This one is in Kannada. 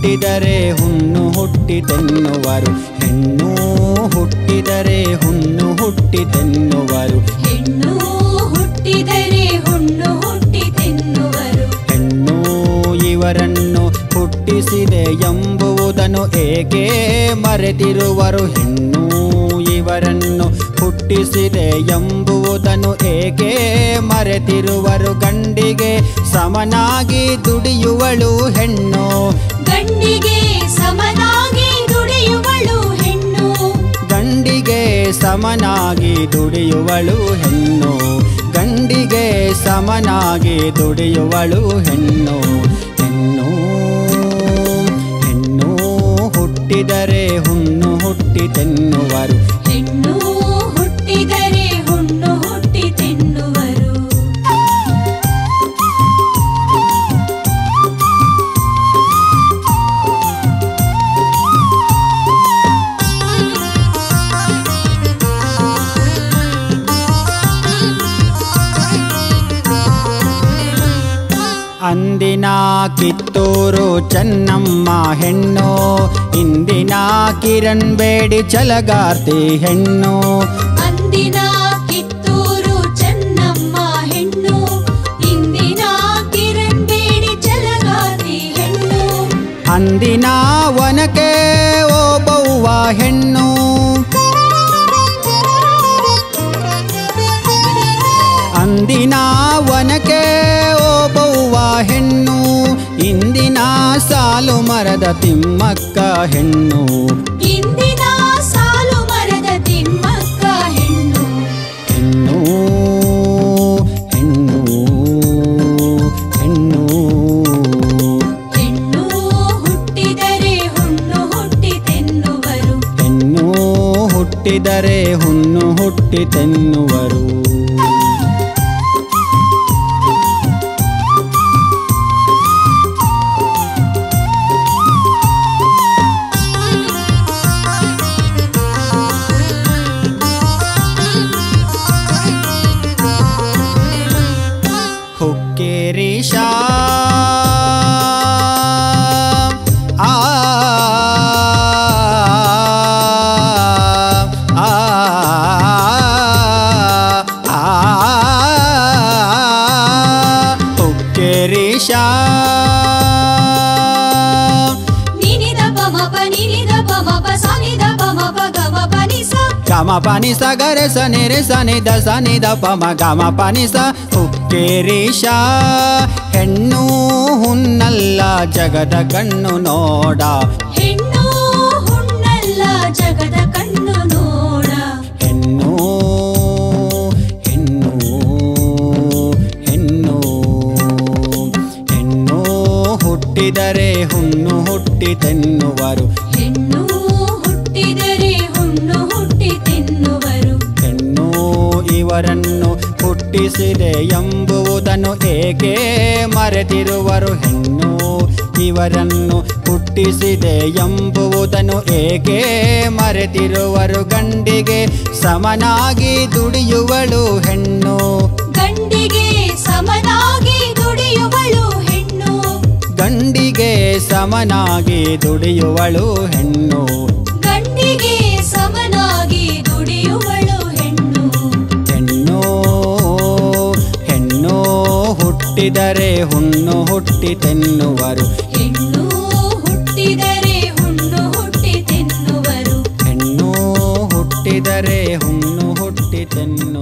ಹುಟ್ಟಿದರೆ ಹುಣ್ಣು ಹುಟ್ಟಿತೆನ್ನುವರು ಹೆಣ್ಣು ಹುಟ್ಟಿದರೆ ಹುಣ್ಣು ಹುಟ್ಟಿತೆನ್ನುವರು ಹೆಣ್ಣು ಹುಟ್ಟಿದರೆ ಹುಣ್ಣು ಹುಟ್ಟಿತೆನ್ನುವರು ಹೆಣ್ಣು ಇವರನ್ನು ಹುಟ್ಟಿಸಿದೆ ಎಂಬುವುದನ್ನು ಏಕೆ ಮರೆತಿರುವರು ಹೆಣ್ಣು ಇವರನ್ನು ಹುಟ್ಟಿಸಿದೆ ಎಂಬುವುದನ್ನು ಏಕೆ ಮರೆತಿರುವರು ಗಂಡಿಗೆ ಸಮನಾಗಿ ದುಡಿಯುವಳು ಹೆಣ್ಣು ಗಂಡಿಗೆ ಸಮನಾಗಿ ದುಡಿಯುವಳು ಹೆಣ್ಣು ಗಂಡಿಗೆ ಸಮನಾಗಿ ದುಡಿಯುವಳು ಹೆಣ್ಣು ಗಂಡಿಗೆ ಸಮನಾಗಿ ದುಡಿಯುವಳು ಹೆಣ್ಣು ಹೆಣ್ಣು ಹೆಣ್ಣು ಹುಟ್ಟಿದರೆ ಹುಣ್ಣು ಹುಟ್ಟಿತೆನ್ನುವರು ಹೆಣ್ಣು ಹುಟ್ಟಿದರೆ ಹುಣ್ಣು ಹುಟ್ಟಿತೆನ್ನುವರು ಅಂದಿನ ಕಿತ್ತೂರು ಚೆನ್ನಮ್ಮ ಹೆಣ್ಣು ಇಂದಿನ ಕಿರಣ್ ಬೇಡಿ ಛಲಗಾರ್ತಿ ಹೆಣ್ಣು ಅಂದಿನ ಕಿತ್ತೂರು ಚೆನ್ನಮ್ಮ ಹೆಣ್ಣು ಇಂದಿನ ಕಿರಣ್ ಬೇಡಿ ಛಲಗಾರ್ತಿ ಹೆಣ್ಣು ಅಂದಿನ ಒನಕೆ ಓಬವ್ವ ಹೆಣ್ಣು ಅಂದಿನ ಒನಕೆ ಓಬವ್ವ ಹೆಣ್ಣು ಇಂದಿನ ಸಾಲು ಮರದ ತಿಮ್ಮಕ್ಕ ಹೆಣ್ಣು ಇಂದಿನ ಸಾಲು ಮರದ ತಿಮ್ಮಕ್ಕ ಹೆಣ್ಣು ಹೆಣ್ಣು ಹೆಣ್ಣು ಹೆಣ್ಣು ಹೆಣ್ಣು ಹುಟ್ಟಿದರೆ ಹುಣ್ಣು ಹುಟ್ಟಿತೆನ್ನುವರು ಹೆಣ್ಣು ಹುಟ್ಟಿದರೆ ಹುಣ್ಣು ಹುಟ್ಟಿತೆನ್ನುವರು ಹುಕ್ಕೇರೀಶಾ ಆ ಹುಕ್ಕೇರೀಶಾ ನಿನಿದ ಪಮಪ ನಿನಿದ ಪಮಪ ಸನಿದ ಪಮಪ ಗಮ ಪನಿಸ ಗಮ ಪನಿಸ ಗರೆ ಸನಿ ರೆ ಸನಿ ದ ಸನಿ ದ ಪಮ ಗಮ ಪನಿಸ ಹುಕ್ಕೇರೀಶಾ ಹೆಣ್ಣು ಹುನ್ನಲ್ಲ ಜಗದ ಕಣ್ಣು ನೋಡ ಹೆಣ್ಣು ಹುಣ್ಣಲ್ಲ ಜಗದ ಕಣ್ಣು ನೋಡ ಹೆಣ್ಣು ಹೆಣ್ಣು ಹೆಣ್ಣು ಹೆಣ್ಣು ಹುಟ್ಟಿದರೆ ಹುಣ್ಣು ಹುಟ್ಟಿತೆನ್ನುವರು ಹೆಣ್ಣು ಹುಟ್ಟಿದರೆ ಹುಣ್ಣು ಹುಟ್ಟಿತೆನ್ನುವರು ಹೆಣ್ಣು ಇವರನ್ನು ಹುಟ್ಟಿಸಿದೆ ಎಂಬುವುದನ್ನು ಏಕೆ ಮರೆತಿರುವರು ಹೆಣ್ಣು ಇವರನ್ನು ಹುಟ್ಟಿಸಿದೆ ಎಂಬುವುದನ್ನು ಏಕೆ ಮರೆತಿರುವರು ಗಂಡಿಗೆ ಸಮನಾಗಿ ದುಡಿಯುವಳು ಹೆಣ್ಣು ಗಂಡಿಗೆ ಸಮನಾಗಿ ದುಡಿಯುವಳು ಹೆಣ್ಣು ಗಂಡಿಗೆ ಸಮನಾಗಿ ದುಡಿಯುವಳು ಹೆಣ್ಣು ಗಂಡಿಗೆ ಸಮನಾಗಿ ದುಡಿಯುವಳು ಹೆಣ್ಣು ಹೆಣ್ಣು ಹೆಣ್ಣು ಹುಟ್ಟಿದರೆ ಹುಣ್ಣು ಹುಟ್ಟಿತೆನ್ನುವರು ಹೆಣ್ಣು ಹುಟ್ಟಿದರೆ ಹುಣ್ಣು ಹುಟ್ಟಿತೆನ್ನುವರು ಹೆಣ್ಣು ಹುಟ್ಟಿದರೆ ಹುಣ್ಣು ಹುಟ್ಟಿತೆನ್ನುವರು